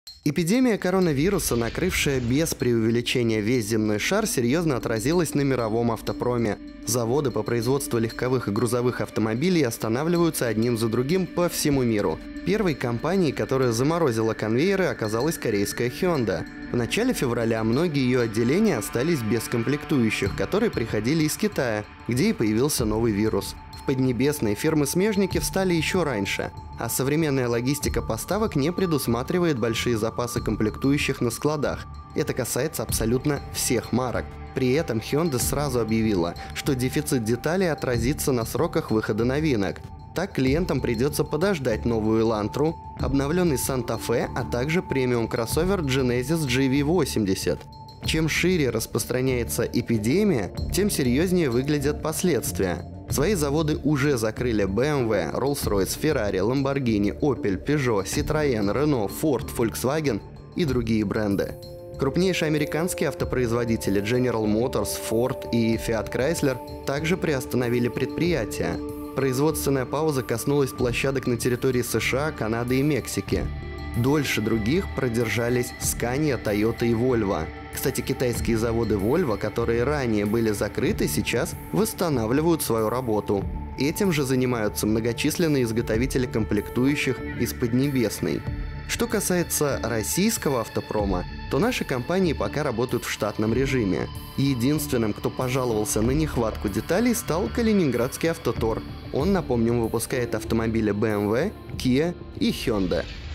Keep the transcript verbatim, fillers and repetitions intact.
Эпидемия коронавируса, накрывшая без преувеличения весь земной шар, серьезно отразилась на мировом автопроме. Заводы по производству легковых и грузовых автомобилей останавливаются одним за другим по всему миру. Первой компанией, которая заморозила конвейеры, оказалась корейская Hyundai. В начале февраля многие ее отделения остались без комплектующих, которые приходили из Китая, где и появился новый вирус. В Поднебесной фирмы-смежники встали еще раньше, а современная логистика поставок не предусматривает большие запасы комплектующих на складах. Это касается абсолютно всех марок. При этом Hyundai сразу объявила, что дефицит деталей отразится на сроках выхода новинок. Так клиентам придется подождать новую Elantra, обновленный Santa Fe, а также премиум-кроссовер Genesis джи ви восемьдесят. Чем шире распространяется эпидемия, тем серьезнее выглядят последствия. Свои заводы уже закрыли бэ эм вэ, Rolls-Royce, Ferrari, Lamborghini, Opel, Peugeot, Citroën, Renault, Ford, Volkswagen и другие бренды. Крупнейшие американские автопроизводители General Motors, Ford и Fiat Chrysler также приостановили предприятия. Производственная пауза коснулась площадок на территории США, Канады и Мексики. Дольше других продержались Scania, Toyota и Volvo. Кстати, китайские заводы Volvo, которые ранее были закрыты, сейчас восстанавливают свою работу. Этим же занимаются многочисленные изготовители комплектующих из Поднебесной. Что касается российского автопрома, то наши компании пока работают в штатном режиме. Единственным, кто пожаловался на нехватку деталей, стал Калининградский автотор. Он, напомним, выпускает автомобили бэ эм вэ, Kia и Hyundai.